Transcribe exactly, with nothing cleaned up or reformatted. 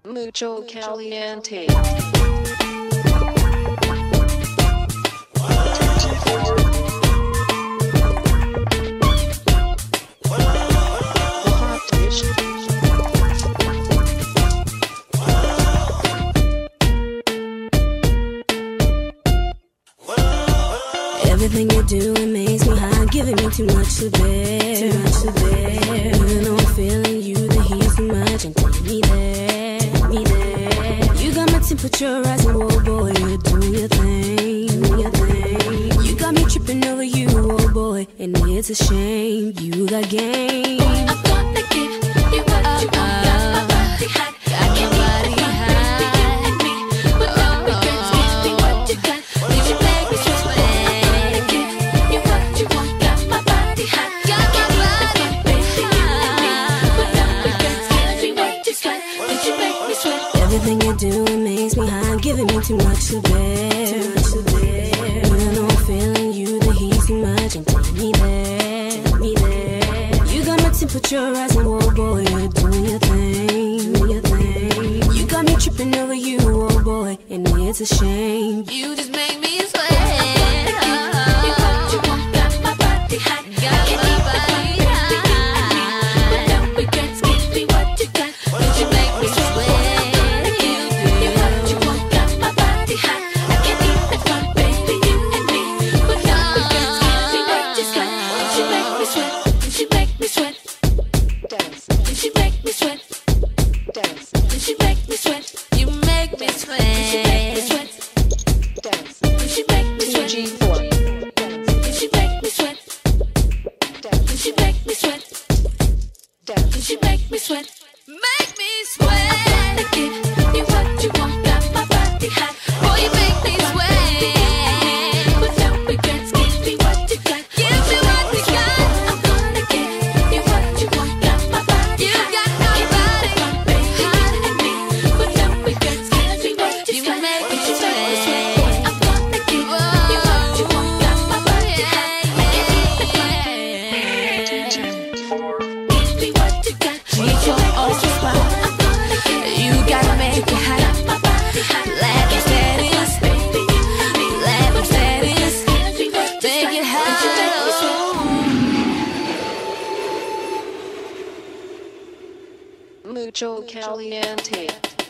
Mucho caliente. Everything you do, it makes me high, giving me too much to bear, too much to bear. Even though I'm feeling you, the heat's too much, and take me there, me there. You got my temperature rising, whoa boy, you're doing your thing, doing your thing. You got me tripping over you, whoa boy, and it's a shame you got game. I'm gonna give you what you want, got my body hot, got my body hot. Without regrets, give me what you got, did you make me sweat? Everything you do, it makes me high, giving me too much to bear, too much to bear. Even though I'm feeling you, the heat's too much, and take me there, me there. You got my temperature rising, whoa boy, you're doing your thing, doing your thing. You got me tripping over you, whoa boy, and it's a shame you just make me sweat. You what you want, got my body hot, got my body hot. Without regrets, give me what you got, did you make me sweat? T G four. She make me sweat. She make me sweat. She make me sweat. Make me sweat. I'm gonna give you what you want. Got my body hot. Boy, you make me sweat. Without regrets, give me what you got. Give me what you got. I'm gonna give you what you want. Got my body hot. You got my body hot. Without regrets, give me what you got. You make me sweat. I'm gonna give you what you want. Got my body hot. Give me what you got. G four on the spot. You gotta make it hot. Let me status, let me status, make it hot. Mucho caliente.